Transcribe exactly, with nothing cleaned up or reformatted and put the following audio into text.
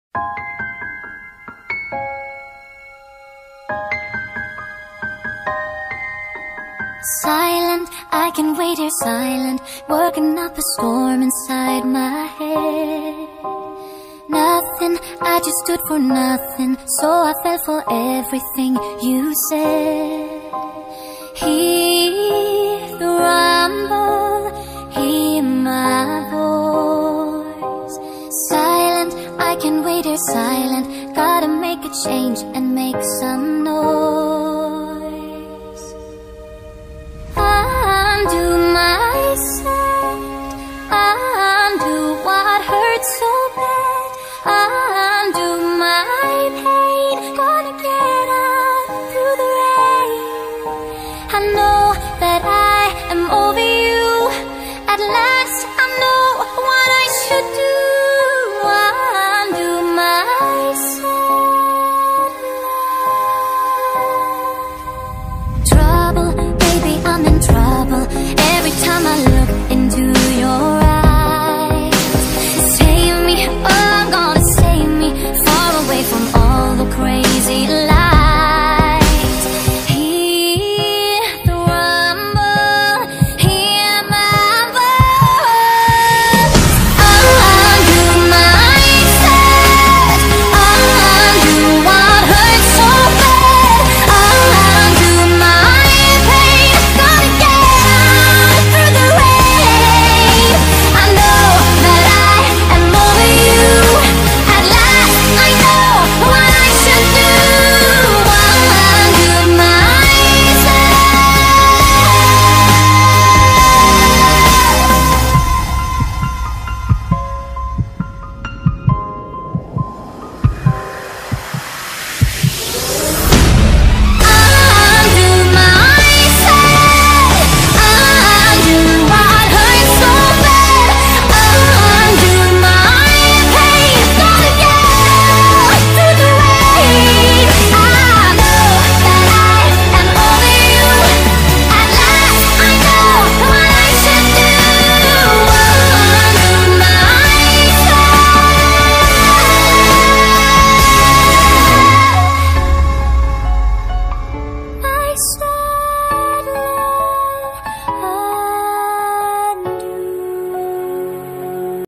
Silent, I can wait here silent, working up a storm inside my head. Nothing, I just stood for nothing, so I fell for everything you said. Hear the rumble, hear my voice. Silent, I can wait here silent, gotta make a change and make some noise.